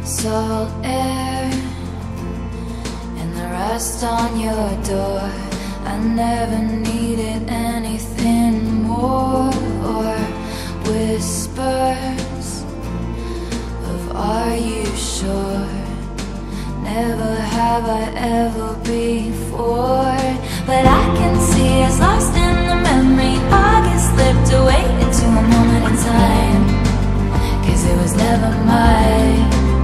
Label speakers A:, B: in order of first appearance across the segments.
A: salt air and the rust on your door. I never needed anything more, or whispers of "Are you sure?" Never have I ever before. But I can see us lost in the memory. August slipped away into a moment in time, 'cause it was never mine.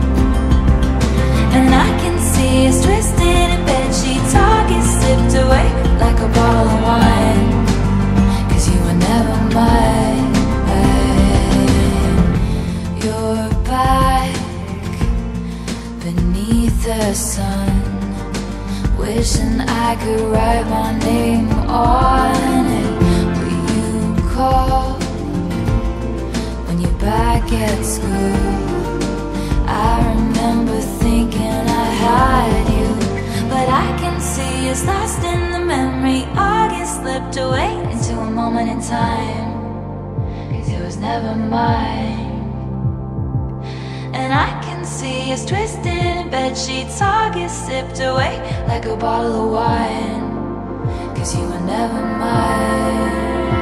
A: And I can see us twisted in bedsheets. August slipped away like a bottle of wine, 'cause you were never mine. You're back beneath the sun, wishing I could write my name on it. Will you call when you're back at school? I remember thinking I had you, but I can see us lost in the memory. August slipped away into a moment in time, 'cause it was never mine. And I can see us twisted in bedsheets. August sipped away like a bottle of wine, 'cause you were never mine.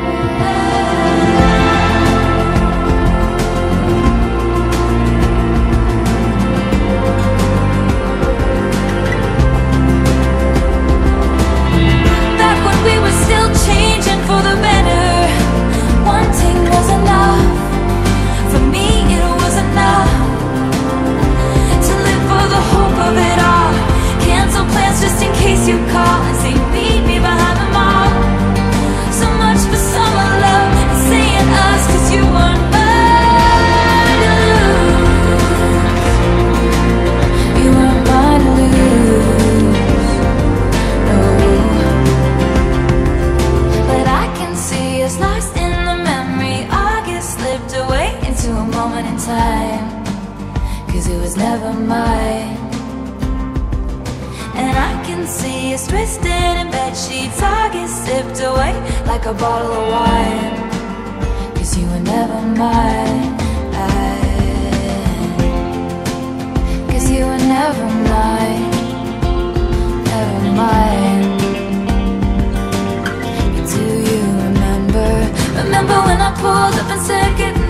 A: Back when we were still changing for the better, wanting was enough. For me it was enough to live for the hope of it all. Cancel plans just in case you call and say meet me behind the mall. So much for summer love and saying us, 'cause you weren't mine to lose. You weren't mine to lose, no. But I can see us lost in the memory. August slipped away into a moment in time, 'cause it was never mine. And I can see us twisted in bedsheets. August sipped away like a bottle of wine, 'cause you were never mine. 'Cause you were never mine, never mine. But do you remember when I pulled up and said goodbye?